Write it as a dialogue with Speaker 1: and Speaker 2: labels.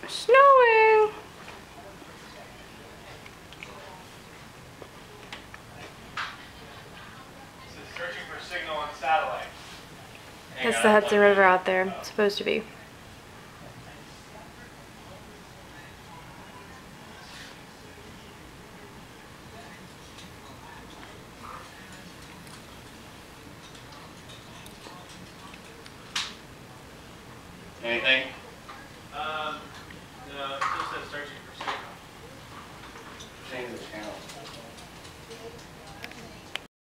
Speaker 1: Snowing.
Speaker 2: This is searching for signal on satellite.
Speaker 1: That's the Hudson River out there. It's supposed to be.
Speaker 2: Anything? No, it just says searching